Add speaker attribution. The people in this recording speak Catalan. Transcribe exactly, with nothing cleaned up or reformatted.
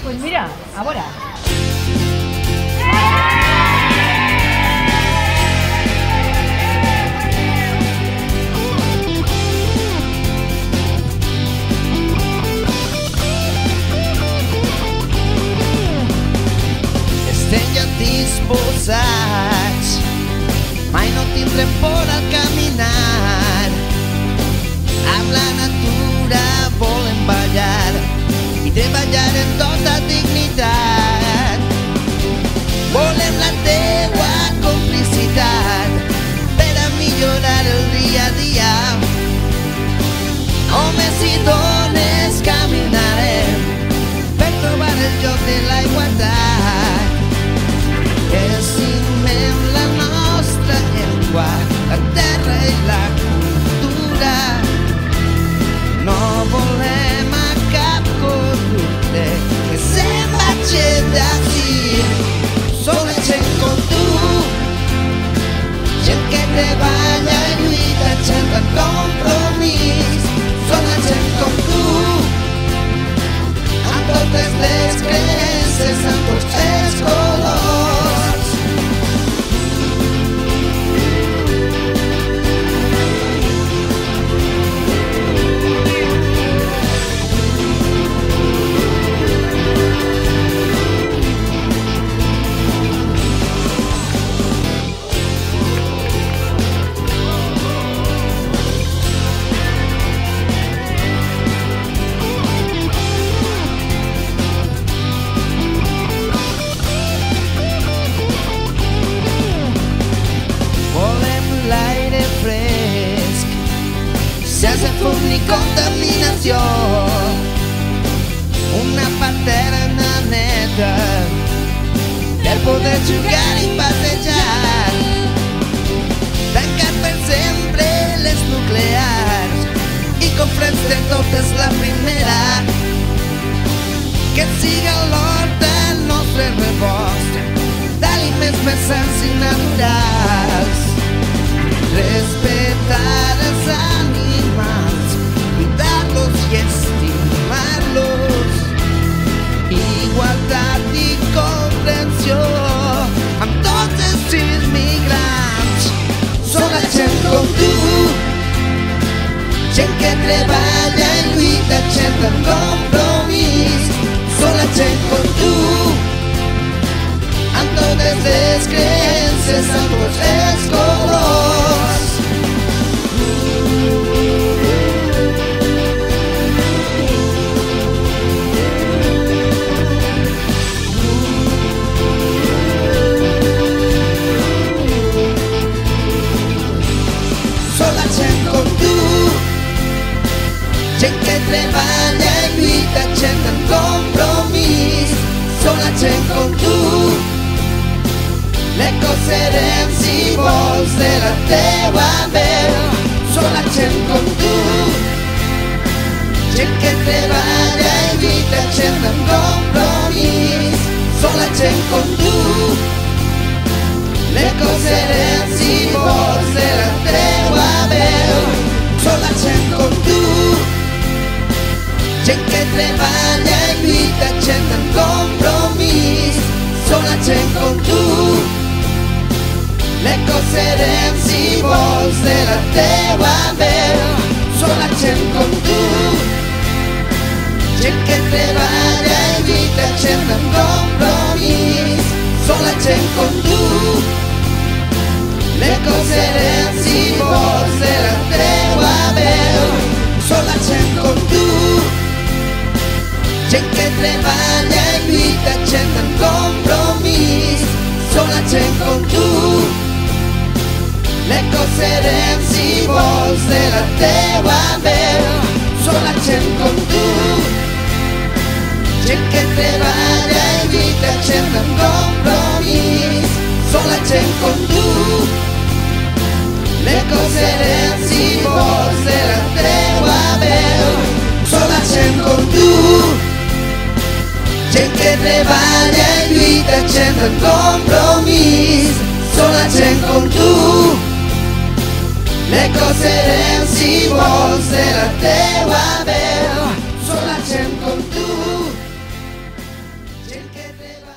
Speaker 1: Pues mira, ahora.
Speaker 2: Estem ja disposats, mai no tindrem por al caminar. Amb la natura volem ballar i treballar en tota dignitat. Volem la teua complicitat per a millorar el dia a dia. Homes i dones caminarem per trobar el lloc de la igualtat. Estimem la nostra llengua, la terra i la cultura. No volem a cap corrupte que se'n vagi d'ací. Som la gent com tu, gent que treballa i lluita, gent amb compromís. Som la gent com tu, amb totes les creences, amb tots els colors. Sense fum ni contaminació, una paterna neta per poder jugar i passejar. Tancat per sempre les nuclears i com frens de totes la primera. Que siga l'hort el nostre rebost d'aliments més sants i naturals. Respetar els animals, cuidar-los i estimar-los. Igualtat i comprensió amb tots els immigrants. Som la gent com tu, gent que treballa i lluita, gent amb compromís. Som la gent com tu, amb totes les creences, amb tots els colors. Som la gent com tu, gent que treballa i lluita, gent amb compromís. Som la gent com tu, l'eco serem si vols de la teua veu. Som la gent com tu, gent que treballa i lluita, gent amb compromís. Som la gent com tu, l'eco serem si vols de la teua veu. Som la gent com tu, gent que treballa i lluita, gent amb compromís. Som la gent com tu, l'eco serem si vols de la teua veu. Som la gent com tu, gent que treballa i lluita, gent amb compromís. Som la gent com tu, l'eco serem si vols de la teua veu. Som la gent com tu, gent que treballa i lluita, gent amb compromís. Som la gent com tu, l'eco serem si vols de la teua veu. Som la gent com tu, gent que treballa i lluita, gent amb compromís. Som la gent com tu, l'eco serem si vols de la teua veu. Som la gent com tu, gent que treballa i lluita, gent amb compromís. Som la gent com tu, l'eco serem si vols de la teua veu. Som la gent com tu, el que te va